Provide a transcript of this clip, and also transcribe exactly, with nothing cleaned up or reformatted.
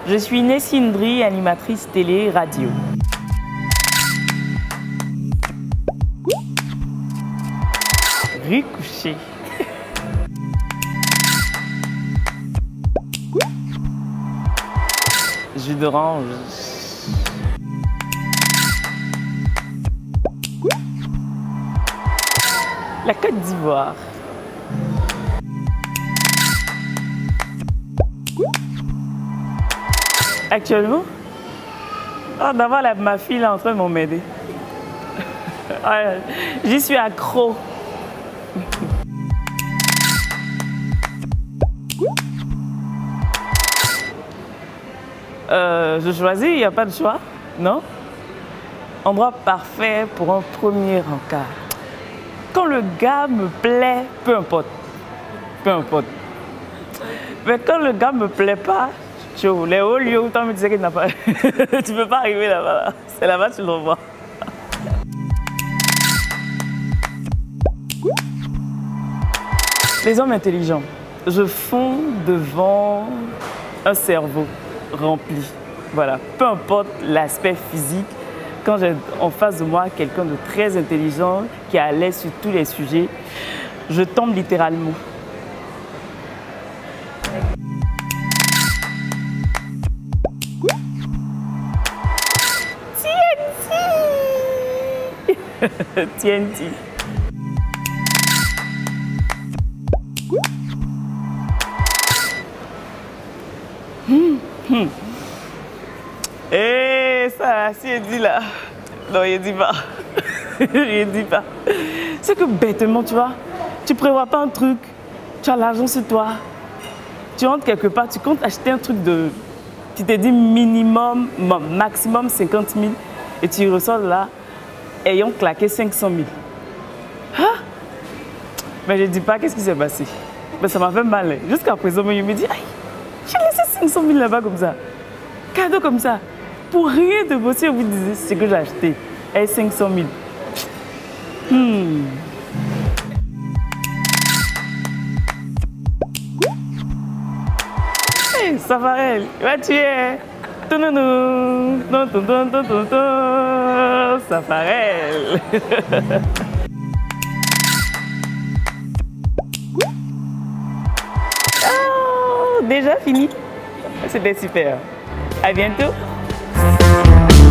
Je suis Nessine Dri, animatrice télé-radio. Riz couché. Jus d'orange. La Côte d'Ivoire. Actuellement, oh, d'abord la, ma fille est en train de m'aider. J'y suis accro. Euh, je choisis, il n'y a pas de choix, non? Endroit parfait pour un premier encart. Quand le gars me plaît, peu importe, peu importe. Mais quand le gars me plaît pas, les hauts lieux où tu me disais qu'il n'a pas, tu ne peux pas arriver là-bas. Là. C'est là-bas que tu le revois. Les hommes intelligents, je fonds devant un cerveau rempli. Voilà, peu importe l'aspect physique, quand j'ai en face de moi quelqu'un de très intelligent, qui est à l'aise sur tous les sujets, je tombe littéralement. T N T. Hum, hum. Eh, ça, si il dit là. Non, il dit pas. Il dit pas. C'est que bêtement, tu vois, tu prévois pas un truc, tu as l'argent sur toi, tu rentres quelque part, tu comptes acheter un truc de. Tu t'es dit minimum, maximum cinquante mille et tu ressors là. Ayant claqué cinq cent mille. Hein? Mais je ne dis pas qu'est-ce qui s'est passé. Mais ça m'a fait mal. Jusqu'à présent, je me dis, aïe, j'ai laissé cinq cent mille là-bas comme ça. Cadeau comme ça. Pour rien de bosser, vous disiez ce que j'ai acheté. Et cinq cent mille. Hmm. Hey, Safarel, va tu es. Safarel. Oh, déjà fini. C'était super. À bientôt.